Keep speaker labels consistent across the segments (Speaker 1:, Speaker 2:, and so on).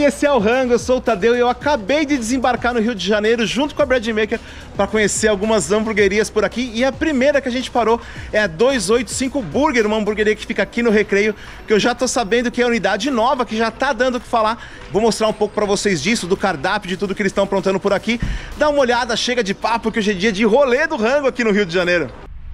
Speaker 1: esse é o Rango, eu sou o Tadeu e eu acabei de desembarcar no Rio de Janeiro junto com a Bread Maker para conhecer algumas hamburguerias por aqui. E a primeira que a gente parou é a 285 Burger, uma hamburgueria que fica aqui no Recreio, que eu já tô sabendo que é a unidade nova, que já tá dando o que falar. Vou mostrar um pouco para vocês disso, do cardápio, de tudo que eles estão aprontando por aqui. Dá uma olhada, chega de papo, que hoje é dia de rolê do Rango aqui no Rio de Janeiro.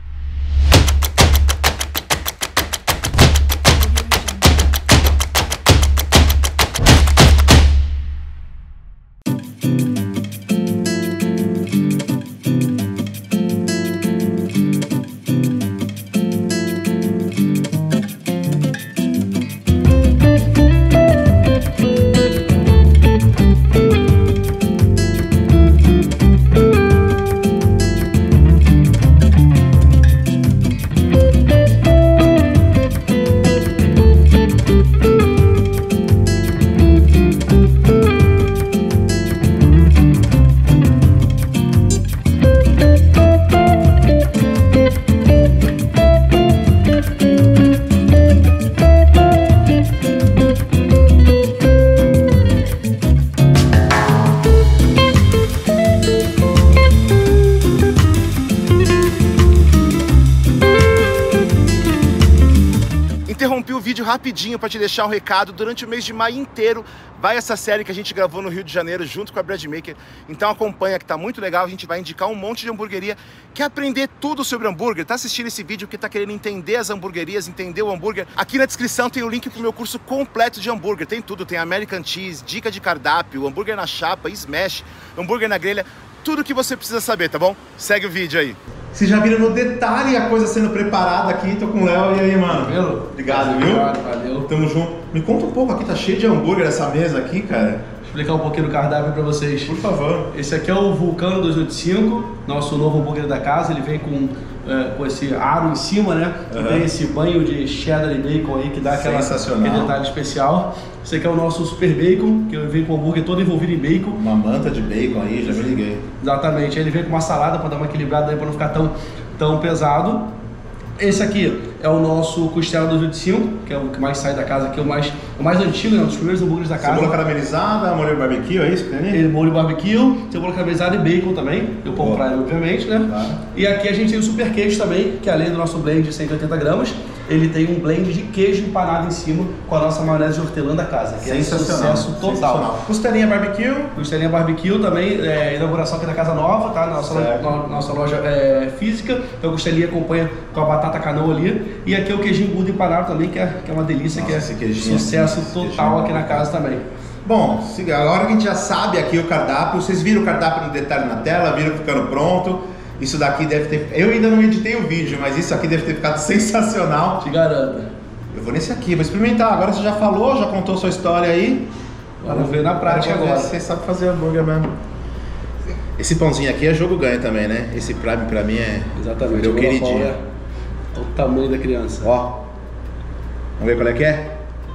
Speaker 1: Interrompi o vídeo rapidinho para te deixar um recado. Durante o mês de maio inteiro vai essa série que a gente gravou no Rio de Janeiro junto com a Bread Maker. Então acompanha, que tá muito legal. A gente vai indicar um monte de hamburgueria. Quer aprender tudo sobre hambúrguer? Tá assistindo esse vídeo que tá querendo entender as hamburguerias, entender o hambúrguer? Aqui na descrição tem o link pro meu curso completo de hambúrguer. Tem tudo, tem American Cheese, dica de cardápio, hambúrguer na chapa, smash, hambúrguer na grelha. Tudo que você precisa saber, tá bom? Segue o vídeo aí. Vocês já viram no detalhe a coisa sendo preparada aqui. Tô com o Léo. E aí, mano?
Speaker 2: Tranquilo?
Speaker 1: Obrigado, viu?
Speaker 2: Valeu.
Speaker 1: Tamo junto. Me conta um pouco aqui, tá cheio de hambúrguer essa mesa aqui, cara.
Speaker 2: Vou explicar um pouquinho do cardápio pra vocês.
Speaker 1: Por favor.
Speaker 2: Esse aqui é o Vulcano 285, nosso novo hambúrguer da casa. Ele vem com esse aro em cima, né?
Speaker 1: Uhum.
Speaker 2: Tem esse banho de cheddar e bacon aí que dá aquele detalhe especial. Esse aqui é o nosso Super Bacon, que vem com o hambúrguer todo envolvido em bacon.
Speaker 1: Uma manta de bacon aí, já me liguei.
Speaker 2: Exatamente. Aí ele vem com uma salada para dar uma equilibrada aí, para não ficar tão pesado. Esse aqui é o nosso Costela 285, que é o que mais sai da casa aqui, o mais antigo, né? Um dos primeiros hambúrgueres da casa.
Speaker 1: Cebola caramelizada, molho barbecue, é isso que tem ali?
Speaker 2: Molho barbecue, cebola caramelizada e bacon também, eu pão praia, obviamente, né? Claro. E aqui a gente tem o super queijo também, que além do nosso blend de 180 gramas, ele tem um blend de queijo empanado em cima com a nossa maionese de hortelã da casa, que é um sucesso total.
Speaker 1: Costelinha barbecue.
Speaker 2: Costelinha barbecue também, inauguração aqui da casa nova, tá? Nossa loja física. Então a costelinha acompanha com a batata canoa ali. E aqui é o queijinho gordo empanado também, que é uma delícia, nossa, que é sucesso total aqui na casa também.
Speaker 1: Bom, agora que a gente já sabe aqui o cardápio, vocês viram o cardápio no detalhe na tela, viram ficando pronto. Isso daqui deve ter... Eu ainda não editei o vídeo, mas isso aqui deve ter ficado sensacional.
Speaker 2: Te garanto.
Speaker 1: Eu vou nesse aqui, vou experimentar. Agora você já falou, já contou sua história aí.
Speaker 2: Vamos ver na prática agora.
Speaker 1: Você sabe fazer hambúrguer mesmo. Esse pãozinho aqui é jogo ganho também, né? Esse pra mim é...
Speaker 2: Exatamente.
Speaker 1: Meu queridinho.
Speaker 2: Olha o tamanho da criança.
Speaker 1: Ó. Vamos ver qual é que é?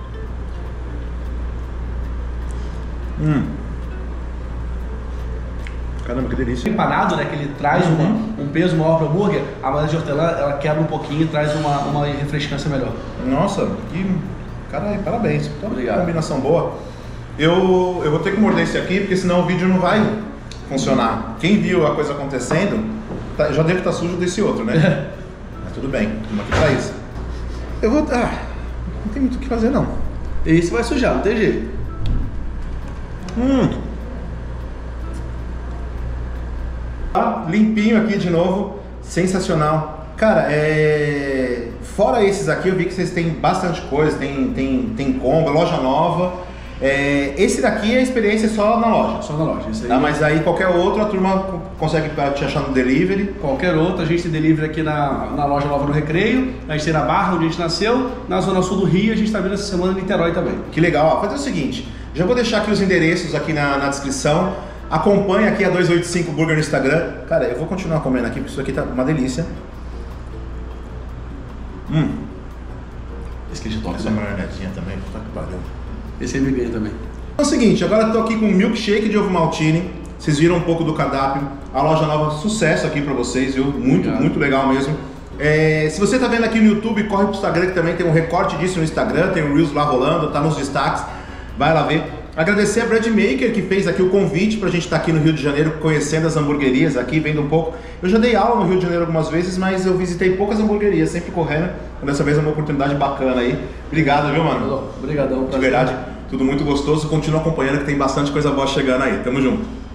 Speaker 1: Caramba, que delícia.
Speaker 2: Empanado, né? Que ele traz um peso maior para o hambúrguer. A maionese de hortelã, ela quebra um pouquinho e traz uma refrescância melhor.
Speaker 1: Nossa, que... Cara, parabéns.
Speaker 2: Obrigado.
Speaker 1: Combinação boa. Eu vou ter que morder esse aqui, porque senão o vídeo não vai funcionar. Quem viu a coisa acontecendo, já deve estar sujo desse outro, né? Mas tudo bem, estamos aqui pra isso. Eu vou... não tem muito o que fazer, não.
Speaker 2: Esse vai sujar, não tem jeito.
Speaker 1: Limpinho aqui de novo, sensacional. Cara, fora esses aqui, eu vi que vocês têm bastante coisa, tem combo, loja nova. Esse daqui é a experiência só na loja.
Speaker 2: Só na loja, isso aí.
Speaker 1: Mas aí qualquer outro a turma consegue te achar no delivery.
Speaker 2: Qualquer outro, a gente tem delivery aqui na loja nova no Recreio, a gente tem na Barra, onde a gente nasceu, na zona sul do Rio, a gente está vindo essa semana em Niterói também.
Speaker 1: Que legal, ó, fazer o seguinte, já vou deixar aqui os endereços aqui na descrição. Acompanhe aqui a 285 Burger no Instagram. Cara, eu vou continuar comendo aqui, porque isso aqui tá uma delícia.
Speaker 2: Esse queijo top.
Speaker 1: Essa maionezinha também, puta que pariu.
Speaker 2: Esse aí me ganha também.
Speaker 1: É o seguinte, agora eu tô aqui com um milkshake de ovo maltine. Vocês viram um pouco do cardápio. A loja nova, sucesso aqui pra vocês, viu? Muito legal mesmo. Se você tá vendo aqui no YouTube, corre pro Instagram, que também tem um recorte disso no Instagram. Tem o Reels lá rolando, tá nos destaques. Vai lá ver. Agradecer a Bread Maker, que fez aqui o convite pra gente estar aqui no Rio de Janeiro, conhecendo as hamburguerias aqui, vendo um pouco. Eu já dei aula no Rio de Janeiro algumas vezes, mas eu visitei poucas hamburguerias, sempre correndo. Dessa vez é uma oportunidade bacana aí. Obrigado, viu, mano?
Speaker 2: Obrigadão.
Speaker 1: De verdade, tudo muito gostoso. Continua acompanhando que tem bastante coisa boa chegando aí. Tamo junto.